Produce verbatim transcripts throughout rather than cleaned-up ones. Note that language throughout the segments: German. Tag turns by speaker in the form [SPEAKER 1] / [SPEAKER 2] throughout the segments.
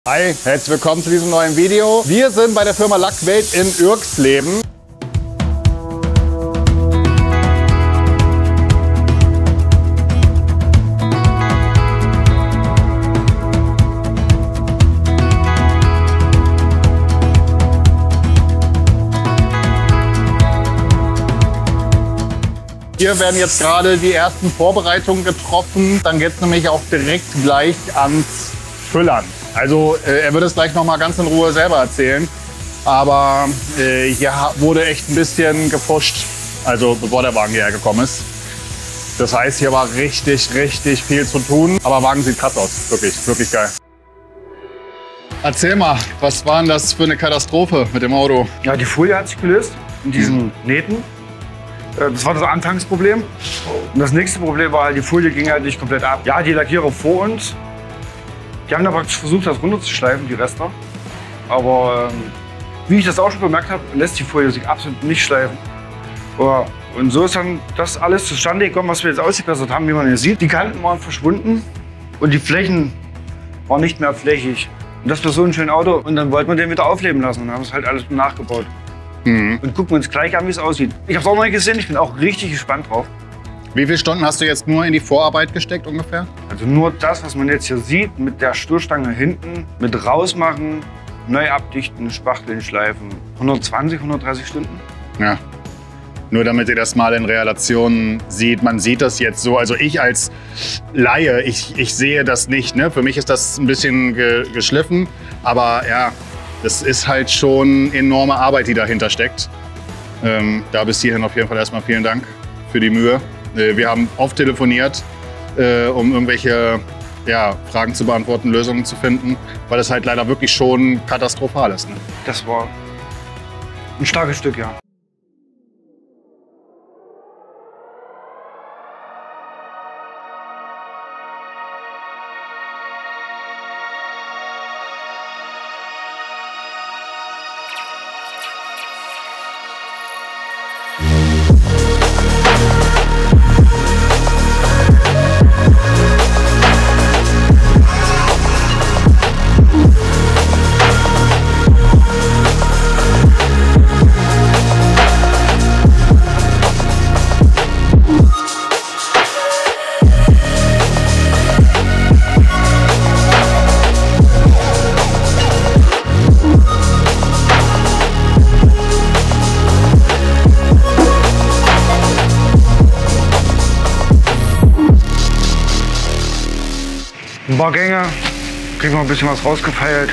[SPEAKER 1] Hi, herzlich willkommen zu diesem neuen Video. Wir sind bei der Firma Lackwelt in Irxleben. Hier werden jetzt gerade die ersten Vorbereitungen getroffen. Dann geht es nämlich auch direkt gleich ans Füllern. Also äh, er wird es gleich noch mal ganz in Ruhe selber erzählen. Aber äh, hier wurde echt ein bisschen gepusht, also bevor der Wagen hierher gekommen ist. Das heißt, hier war richtig, richtig viel zu tun. Aber der Wagen sieht krass aus, wirklich, wirklich geil. Erzähl mal, was war denn das für eine Katastrophe mit dem Auto?
[SPEAKER 2] Ja, die Folie hat sich gelöst in diesen mhm. Nähten. Das war das Anfangsproblem. Und das nächste Problem war halt, die Folie ging halt nicht komplett ab. Ja, die Lackierer vor uns, die haben da praktisch versucht, das runterzuschleifen, die Reste. Aber ähm, wie ich das auch schon bemerkt habe, lässt die Folie sich absolut nicht schleifen. Und so ist dann das alles zustande gekommen, was wir jetzt ausgebessert haben, wie man hier sieht. Die Kanten waren verschwunden und die Flächen waren nicht mehr flächig. Und das war so ein schönes Auto. Und dann wollten wir den wieder aufleben lassen und haben es halt alles nachgebaut. Mhm. Und gucken uns gleich an, wie es aussieht. Ich habe es auch noch nicht gesehen, ich bin auch richtig gespannt drauf.
[SPEAKER 1] Wie viele Stunden hast du jetzt nur in die Vorarbeit gesteckt ungefähr?
[SPEAKER 2] Also nur das, was man jetzt hier sieht, mit der Stoßstange hinten, mit rausmachen, neu abdichten, spachteln, schleifen. hundertzwanzig, hundertdreißig Stunden.
[SPEAKER 1] Ja. Nur damit ihr das mal in Relation sieht, man sieht das jetzt so, also ich als Laie, ich, ich sehe das nicht. Ne? Für mich ist das ein bisschen ge geschliffen, aber ja, das ist halt schon enorme Arbeit, die dahinter steckt. Ähm, da bis hierhin auf jeden Fall erstmal vielen Dank für die Mühe. Äh, wir haben oft telefoniert, äh, um irgendwelche ja, Fragen zu beantworten, Lösungen zu finden, weil es halt leider wirklich schon katastrophal ist. Ne?
[SPEAKER 2] Das war ein starkes Stück, ja. Ein paar Gänge, kriegen wir ein bisschen was rausgefeilt.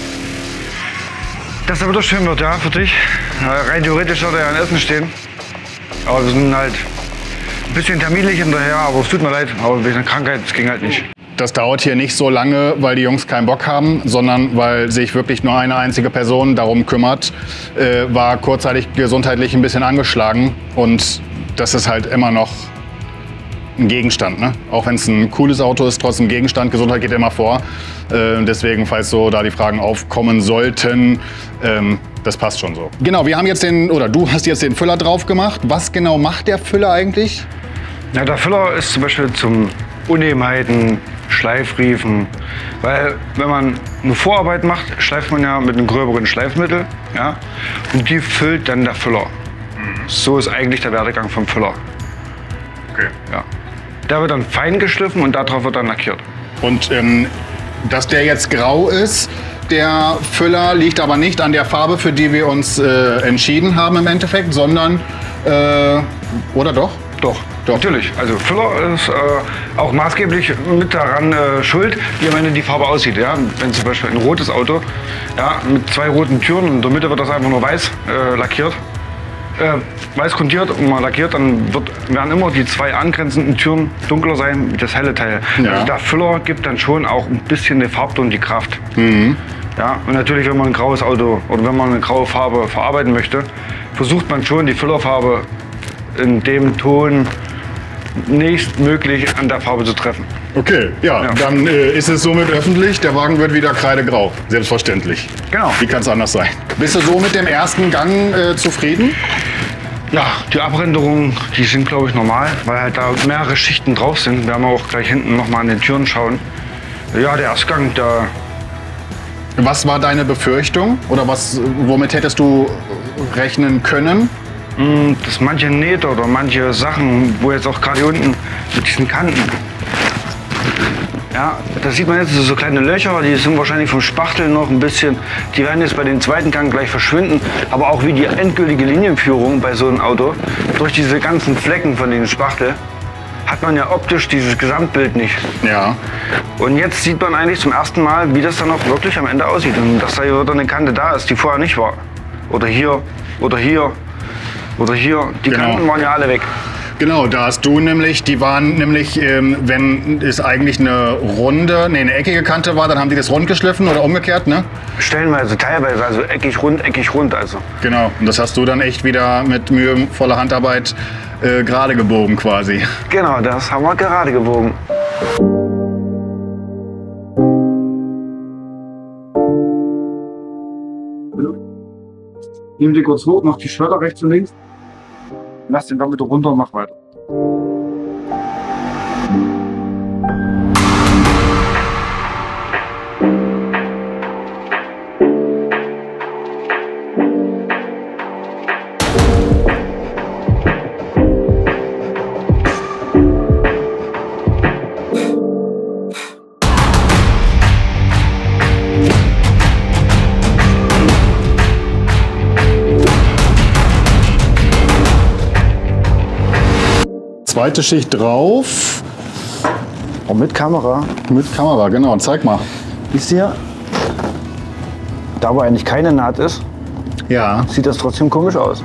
[SPEAKER 2] Dass er wieder schön wird, ja, für dich. Rein theoretisch sollte er ja in Essen stehen. Aber wir sind halt ein bisschen terminlich hinterher, aber es tut mir leid, aber wegen der Krankheit, es ging halt nicht.
[SPEAKER 1] Das dauert hier nicht so lange, weil die Jungs keinen Bock haben, sondern weil sich wirklich nur eine einzige Person darum kümmert. Äh, war kurzzeitig gesundheitlich ein bisschen angeschlagen und das ist halt immer noch ein Gegenstand, ne? Auch wenn es ein cooles Auto ist, trotzdem Gegenstand. Gesundheit geht immer vor. Äh, deswegen, falls so da die Fragen aufkommen sollten, ähm, das passt schon so. Genau, wir haben jetzt den, oder du hast jetzt den Füller drauf gemacht. Was genau macht der Füller eigentlich?
[SPEAKER 2] Ja, der Füller ist zum Beispiel zum Unebenheiten, Schleifriefen. Weil wenn man eine Vorarbeit macht, schleift man ja mit einem gröberen Schleifmittel. Ja? Und die füllt dann der Füller. So ist eigentlich der Werdegang vom Füller.
[SPEAKER 1] Okay.
[SPEAKER 2] Ja. Der wird dann fein geschliffen und darauf wird dann lackiert.
[SPEAKER 1] Und ähm, dass der jetzt grau ist, der Füller, liegt aber nicht an der Farbe, für die wir uns äh, entschieden haben im Endeffekt, sondern, äh, oder doch?
[SPEAKER 2] Doch, doch. Natürlich. Also Füller ist äh, auch maßgeblich mit daran äh, schuld, wie am Ende die Farbe aussieht. Ja? Wenn zum Beispiel ein rotes Auto, ja, mit zwei roten Türen und in der Mitte wird das einfach nur weiß äh, lackiert. Äh, weiß grundiert und mal lackiert, dann wird, werden immer die zwei angrenzenden Türen dunkler sein wie das helle Teil. Ja. Also der Füller gibt dann schon auch ein bisschen den Farbton, die Kraft. Mhm. Ja, und natürlich, wenn man ein graues Auto oder wenn man eine graue Farbe verarbeiten möchte, versucht man schon die Füllerfarbe in dem Ton nächstmöglich an der Farbe zu treffen.
[SPEAKER 1] Okay, ja, ja. Dann äh, ist es somit öffentlich, der Wagen wird wieder kreidegrau, selbstverständlich.
[SPEAKER 2] Genau.
[SPEAKER 1] Wie kann es anders sein? Bist du so mit dem ersten Gang äh, zufrieden?
[SPEAKER 2] Ja, die Abrenderungen, die sind glaube ich normal, weil halt da mehrere Schichten drauf sind. Wir werden auch gleich hinten noch mal an den Türen schauen. Ja, der Erstgang, der
[SPEAKER 1] Was war deine Befürchtung oder was, womit hättest du rechnen können?
[SPEAKER 2] Dass manche Nähte oder manche Sachen, wo jetzt auch gerade hier unten mit diesen Kanten, ja, da sieht man jetzt so kleine Löcher, die sind wahrscheinlich vom Spachtel noch ein bisschen, die werden jetzt bei den zweiten Gang gleich verschwinden, aber auch wie die endgültige Linienführung bei so einem Auto, durch diese ganzen Flecken von den Spachtel, hat man ja optisch dieses Gesamtbild nicht.
[SPEAKER 1] Ja.
[SPEAKER 2] Und jetzt sieht man eigentlich zum ersten Mal, wie das dann auch wirklich am Ende aussieht und dass da hier wieder eine Kante da ist, die vorher nicht war. Oder hier, oder hier, oder hier. Die
[SPEAKER 1] Genau.
[SPEAKER 2] Kanten waren ja alle weg.
[SPEAKER 1] Genau, da hast du nämlich, die waren nämlich, ähm, wenn es eigentlich eine runde, nee, eine eckige Kante war, dann haben die das rund geschliffen oder umgekehrt, ne?
[SPEAKER 2] Stellenweise, teilweise, also eckig rund, eckig rund, also.
[SPEAKER 1] Genau, und das hast du dann echt wieder mit mühevoller Handarbeit äh, gerade gebogen quasi.
[SPEAKER 2] Genau, das haben wir gerade gebogen. Nehmen Sie kurz hoch, noch die Schwerter rechts und links. Lass den dann wieder runter und mach weiter.
[SPEAKER 1] Zweite Schicht drauf.
[SPEAKER 2] Und mit Kamera.
[SPEAKER 1] Mit Kamera, genau. Zeig mal.
[SPEAKER 2] Wisst ihr, da wo eigentlich keine Naht ist,
[SPEAKER 1] Ja.
[SPEAKER 2] sieht das trotzdem komisch aus.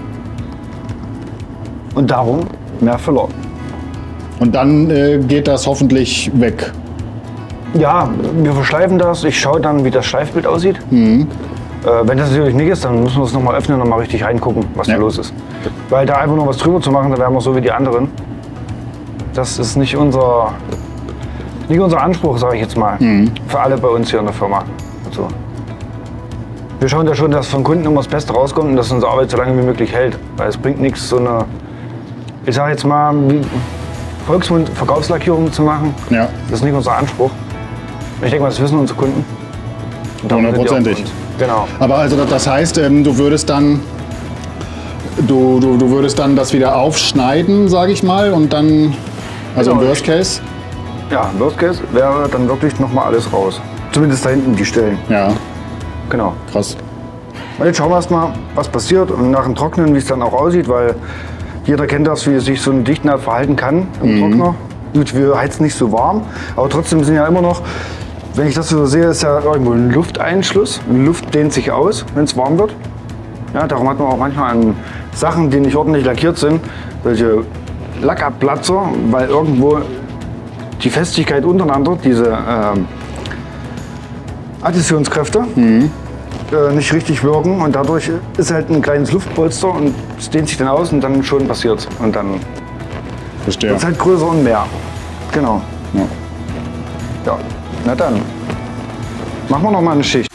[SPEAKER 2] Und darum mehr Füller.
[SPEAKER 1] Und dann äh, geht das hoffentlich weg.
[SPEAKER 2] Ja, wir verschleifen das. Ich schaue dann, wie das Schleifbild aussieht.
[SPEAKER 1] Mhm.
[SPEAKER 2] Äh, wenn das natürlich nicht ist, dann müssen wir es nochmal öffnen und mal richtig reingucken, was
[SPEAKER 1] Ja.
[SPEAKER 2] da los ist. Weil da einfach nur was drüber zu machen, da wären wir so wie die anderen. Das ist nicht unser, nicht unser Anspruch, sage ich jetzt mal,
[SPEAKER 1] Mhm.
[SPEAKER 2] für alle bei uns hier in der Firma. Also, wir schauen ja schon, dass von Kunden immer das Beste rauskommt und dass unsere Arbeit so lange wie möglich hält. Weil es bringt nichts, so eine, ich sage jetzt mal, wie Volksmund Verkaufslackierung zu machen.
[SPEAKER 1] Ja,
[SPEAKER 2] Das ist nicht unser Anspruch. Ich denke mal, das wissen unsere Kunden. Und darum sind die auch
[SPEAKER 1] hundertprozentig.
[SPEAKER 2] bei uns. Genau.
[SPEAKER 1] Aber also das heißt, ähm, du würdest dann, du, du, du würdest dann das wieder aufschneiden, sage ich mal, und dann, also im
[SPEAKER 2] Genau.
[SPEAKER 1] Worst Case.
[SPEAKER 2] Ja, Worst Case wäre dann wirklich noch mal alles raus. Zumindest da hinten die Stellen.
[SPEAKER 1] Ja,
[SPEAKER 2] Genau.
[SPEAKER 1] krass.
[SPEAKER 2] Und jetzt schauen wir erst mal, was passiert und nach dem Trocknen, wie es dann auch aussieht, weil jeder kennt das, wie sich so ein Dichtnaht verhalten kann im Trockner. Gut, wir heizen nicht so warm, aber trotzdem sind ja immer noch, wenn ich das so sehe, ist ja irgendwo ein Lufteinschluss. Die Luft dehnt sich aus, wenn es warm wird. Ja, darum hat man auch manchmal an Sachen, die nicht ordentlich lackiert sind, solche Lackabplatzer, weil irgendwo die Festigkeit untereinander, diese ähm, Additionskräfte, äh, nicht richtig wirken und dadurch ist halt ein kleines Luftpolster und es dehnt sich dann aus und dann schon passiert und dann
[SPEAKER 1] Verstehe.
[SPEAKER 2] wird es halt größer und mehr. Genau.
[SPEAKER 1] Ja.
[SPEAKER 2] Ja, na dann machen wir noch mal eine Schicht.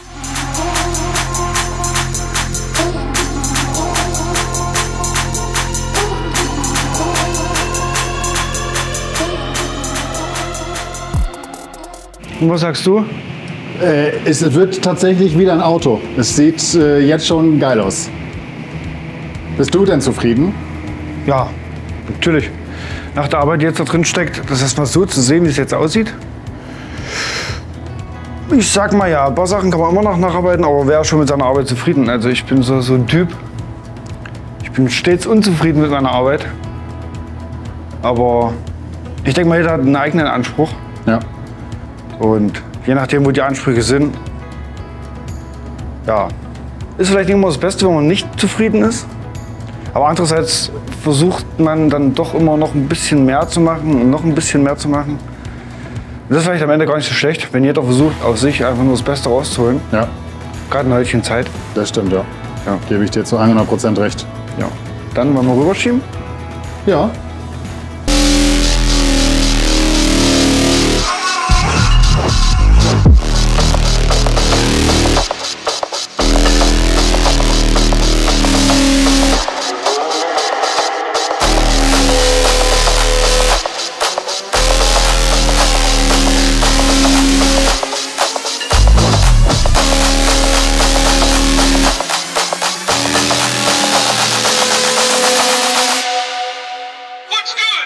[SPEAKER 2] Und was sagst du?
[SPEAKER 1] Äh, es wird tatsächlich wieder ein Auto. Es sieht äh, jetzt schon geil aus. Bist du denn zufrieden?
[SPEAKER 2] Ja, natürlich. Nach der Arbeit, die jetzt da drin steckt, das erstmal so zu sehen, wie es jetzt aussieht. Ich sag mal ja, ein paar Sachen kann man immer noch nacharbeiten, aber wer ist schon mit seiner Arbeit zufrieden? Also ich bin so, so ein Typ. Ich bin stets unzufrieden mit meiner Arbeit. Aber ich denke mal, jeder hat einen eigenen Anspruch.
[SPEAKER 1] Ja.
[SPEAKER 2] Und je nachdem, wo die Ansprüche sind, ja, ist vielleicht nicht immer das Beste, wenn man nicht zufrieden ist. Aber andererseits versucht man dann doch immer noch ein bisschen mehr zu machen und noch ein bisschen mehr zu machen. Das ist vielleicht am Ende gar nicht so schlecht, wenn jeder versucht, aus sich einfach nur das Beste rauszuholen.
[SPEAKER 1] Ja,
[SPEAKER 2] Gerade in der heutigen Zeit.
[SPEAKER 1] das stimmt, ja.
[SPEAKER 2] Ja.
[SPEAKER 1] Gebe ich dir zu hundert Prozent recht.
[SPEAKER 2] Ja. Dann wollen wir rüberschieben.
[SPEAKER 1] Ja.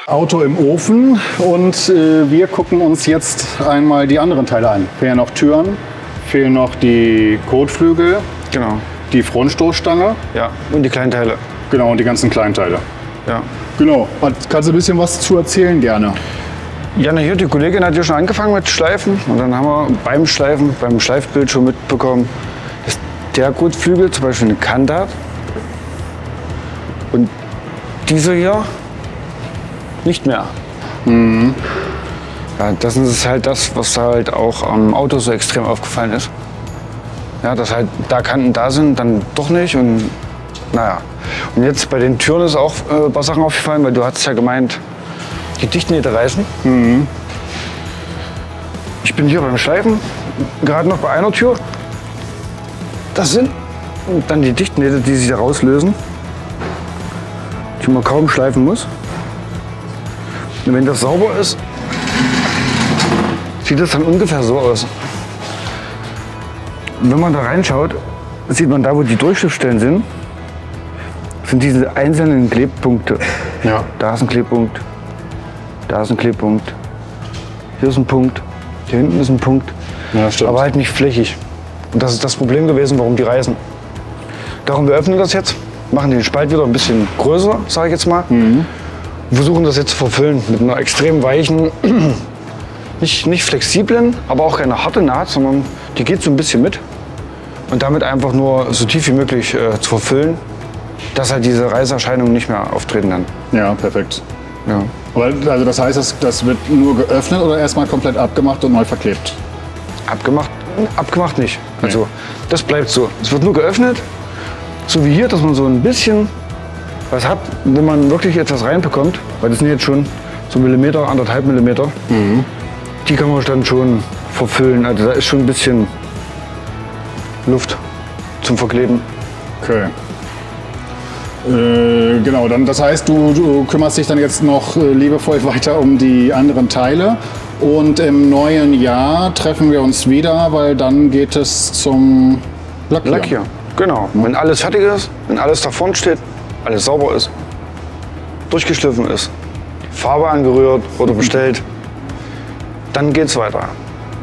[SPEAKER 1] Auto im Ofen und äh, wir gucken uns jetzt einmal die anderen Teile an. Fehlen noch Türen, fehlen noch die Kotflügel,
[SPEAKER 2] Genau.
[SPEAKER 1] die Frontstoßstange.
[SPEAKER 2] Ja, und die kleinen Teile.
[SPEAKER 1] Genau, und die ganzen Kleinteile.
[SPEAKER 2] Ja.
[SPEAKER 1] Genau. Kannst du ein bisschen was zu erzählen gerne?
[SPEAKER 2] Ja, na hier, die Kollegin hat hier schon angefangen mit Schleifen. Und dann haben wir beim Schleifen, beim Schleifbild schon mitbekommen, dass der Kotflügel zum Beispiel eine Kante hat. Und dieser hier nicht mehr.
[SPEAKER 1] Mhm.
[SPEAKER 2] Ja, das ist halt das, was halt auch am Auto so extrem aufgefallen ist. Ja, dass halt da Kanten da sind, dann doch nicht. Und naja. Und jetzt bei den Türen ist auch äh, ein paar Sachen aufgefallen, weil du hast ja gemeint, die Dichtnähte reißen.
[SPEAKER 1] Mhm.
[SPEAKER 2] Ich bin hier beim Schleifen, gerade noch bei einer Tür. Das sind dann die Dichtnähte, die sich da rauslösen, die man kaum schleifen muss. Und wenn das sauber ist, sieht das dann ungefähr so aus. Und wenn man da reinschaut, sieht man da, wo die Durchschnittstellen sind, sind diese einzelnen Klebpunkte.
[SPEAKER 1] Ja.
[SPEAKER 2] Da ist ein Klebpunkt, da ist ein Klebpunkt, hier ist ein Punkt, hier hinten ist ein Punkt,
[SPEAKER 1] Ja, stimmt.
[SPEAKER 2] aber halt nicht flächig. Und das ist das Problem gewesen, warum die reißen. Darum, wir öffnen das jetzt, machen den Spalt wieder ein bisschen größer, sage ich jetzt mal.
[SPEAKER 1] Mhm.
[SPEAKER 2] Und versuchen das jetzt zu verfüllen mit einer extrem weichen, nicht, nicht flexiblen, aber auch keine harte Naht, sondern die geht so ein bisschen mit. Und damit einfach nur so tief wie möglich äh, zu verfüllen, dass halt diese Reißerscheinungen nicht mehr auftreten dann.
[SPEAKER 1] Ja, perfekt.
[SPEAKER 2] Ja.
[SPEAKER 1] Aber also das heißt, das, das wird nur geöffnet oder erstmal komplett abgemacht und neu verklebt?
[SPEAKER 2] Abgemacht, abgemacht nicht. Also das bleibt so. Es wird nur geöffnet, so wie hier, dass man so ein bisschen was hat, wenn man wirklich etwas reinbekommt. Weil das sind jetzt schon so Millimeter, anderthalb Millimeter.
[SPEAKER 1] Mhm.
[SPEAKER 2] Die kann man dann schon verfüllen. Also da ist schon ein bisschen Luft zum Verkleben.
[SPEAKER 1] Okay. Äh, genau, dann, das heißt, du, du kümmerst dich dann jetzt noch äh, liebevoll weiter um die anderen Teile. Und im neuen Jahr treffen wir uns wieder, weil dann geht es zum Lackieren.
[SPEAKER 2] Lackier, genau. Wenn alles fertig ist, wenn alles da vorne steht, alles sauber ist, durchgeschliffen ist, Farbe angerührt oder bestellt, dann geht's weiter.